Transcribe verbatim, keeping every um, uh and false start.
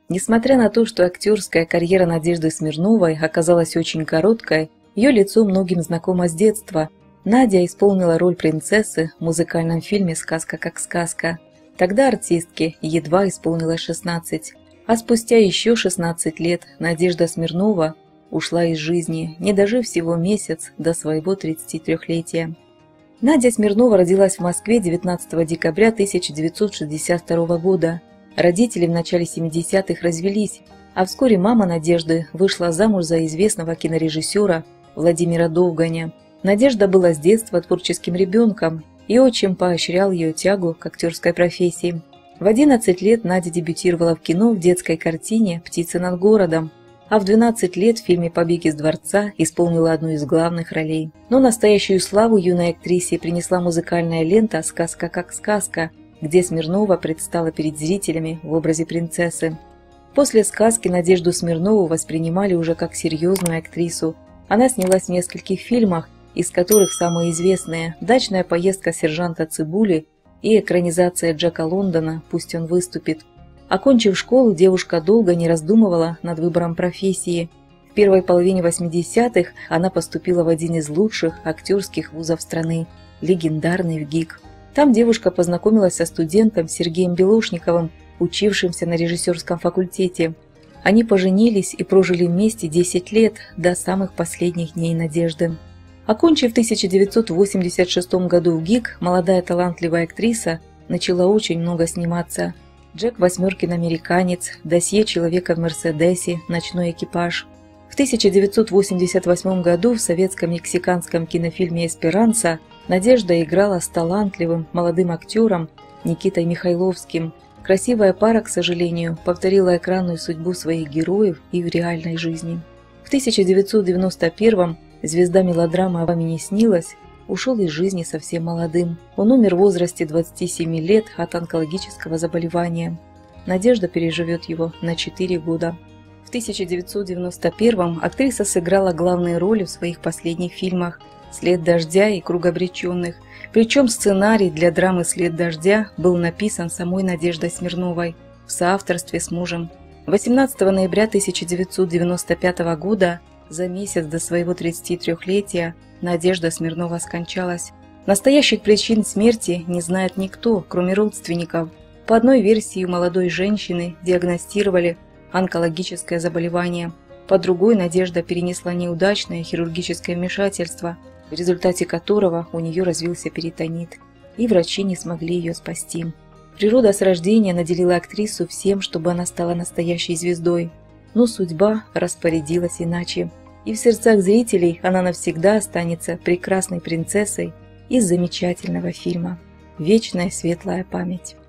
Несмотря на то, что актерская карьера Надежды Смирновой оказалась очень короткой, ее лицо многим знакомо с детства. Надя исполнила роль принцессы в музыкальном фильме «Сказка как сказка». Тогда артистке едва исполнилось шестнадцать, а спустя еще шестнадцать лет Надежда Смирнова ушла из жизни, не дожив всего месяц до своего тридцатитрёхлетия. Надя Смирнова родилась в Москве девятнадцатого декабря тысяча девятьсот шестьдесят второго года. Родители в начале семидесятых развелись, а вскоре мама Надежды вышла замуж за известного кинорежиссера Владимира Довганя. Надежда была с детства творческим ребенком, и отчим поощрял ее тягу к актерской профессии. В одиннадцать лет Надя дебютировала в кино в детской картине «Птицы над городом», а в двенадцать лет в фильме «Побег из дворца» исполнила одну из главных ролей. Но настоящую славу юной актрисе принесла музыкальная лента «Сказка как сказка», где Смирнова предстала перед зрителями в образе принцессы. После сказки Надежду Смирнову воспринимали уже как серьезную актрису. Она снялась в нескольких фильмах, из которых самые известные «Дачная поездка сержанта Цибули» и экранизация Джека Лондона «Пусть он выступит». Окончив школу, девушка долго не раздумывала над выбором профессии. В первой половине восьмидесятых она поступила в один из лучших актерских вузов страны – легендарный ВГИК. Там девушка познакомилась со студентом Сергеем Белошниковым, учившимся на режиссерском факультете. Они поженились и прожили вместе десять лет, до самых последних дней Надежды. Окончив в тысяча девятьсот восемьдесят шестом году ВГИК, молодая талантливая актриса начала очень много сниматься. «Джек Восьмеркин американец», «Досье человека в Мерседесе», «Ночной экипаж». В тысяча девятьсот восемьдесят восьмом году в советско-мексиканском кинофильме «Эсперанца» Надежда играла с талантливым молодым актером Никитой Михайловским. Красивая пара, к сожалению, повторила экранную судьбу своих героев и в реальной жизни. В тысяча девятьсот девяносто первом звезда мелодрамы «Вам и не снилось» ушел из жизни совсем молодым. Он умер в возрасте двадцати семи лет от онкологического заболевания. Надежда переживет его на четыре года. В тысяча девятьсот девяносто первом актриса сыграла главные роли в своих последних фильмах «След дождя» и «Круг обреченных». Причем сценарий для драмы «След дождя» был написан самой Надеждой Смирновой в соавторстве с мужем. восемнадцатого ноября тысяча девятьсот девяносто пятого года, за месяц до своего тридцатитрёхлетия, Надежда Смирнова скончалась. Настоящих причин смерти не знает никто, кроме родственников. По одной версии у молодой женщины диагностировали онкологическое заболевание. По другой Надежда перенесла неудачное хирургическое вмешательство, в результате которого у нее развился перитонит, и врачи не смогли ее спасти. Природа с рождения наделила актрису всем, чтобы она стала настоящей звездой. Но судьба распорядилась иначе. И в сердцах зрителей она навсегда останется прекрасной принцессой из замечательного фильма «Вечная светлая память».